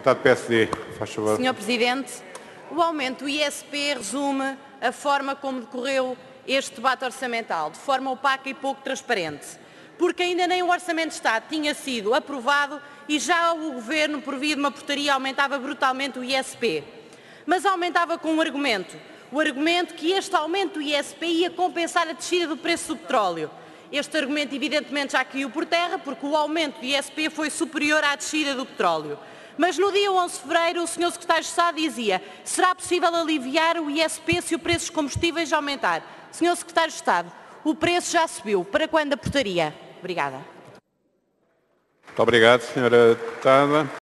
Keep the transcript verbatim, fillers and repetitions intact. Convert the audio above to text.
Deputado P S D, faz favor. senhor Presidente, o aumento do I S P resume a forma como decorreu este debate orçamental, de forma opaca e pouco transparente, porque ainda nem o Orçamento de Estado tinha sido aprovado e já o Governo, por via de uma portaria, aumentava brutalmente o I S P. Mas aumentava com um argumento, o argumento que este aumento do I S P ia compensar a descida do preço do petróleo. Este argumento evidentemente já caiu por terra, porque o aumento do I S P foi superior à descida do petróleo. Mas no dia onze de fevereiro o senhor Secretário de Estado dizia: será possível aliviar o I S P se o preço dos combustíveis aumentar? senhor Secretário de Estado, o preço já subiu. Para quando a portaria? Obrigada. Muito obrigado, senhora Deputada.